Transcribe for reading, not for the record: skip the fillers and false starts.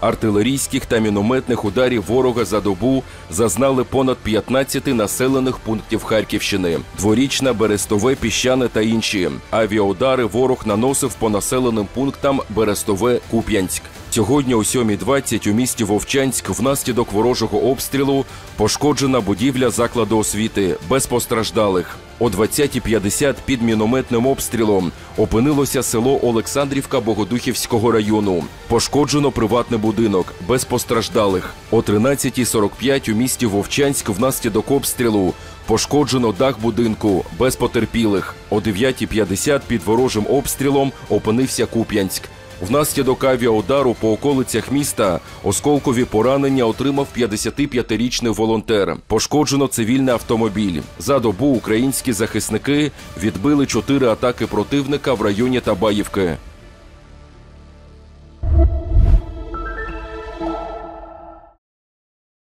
артилерійських та мінометних ударів ворога за добу зазнали понад 15 населених пунктів Харківщини – Дворічна, Берестове, Піщане та інші. Авіаудари ворог наносив по населеним пунктам Берестове, Куп'янськ. Сьогодні о 7:20 у місті Вовчанськ внаслідок ворожого обстрілу пошкоджена будівля закладу освіти, без постраждалих. О 20:50 під мінометним обстрілом опинилося село Олександрівка Богодухівського району. Пошкоджено приватний будинок, без постраждалих. О 13:45 у місті Вовчанськ внаслідок обстрілу пошкоджено дах будинку, без потерпілих. О 9:50 під ворожим обстрілом опинився Куп'янськ. Внаслідок авіаудару по околицях міста осколкові поранення отримав 55-річний волонтер. Пошкоджено цивільний автомобіль. За добу українські захисники відбили 4 атаки противника в районі Табаївки.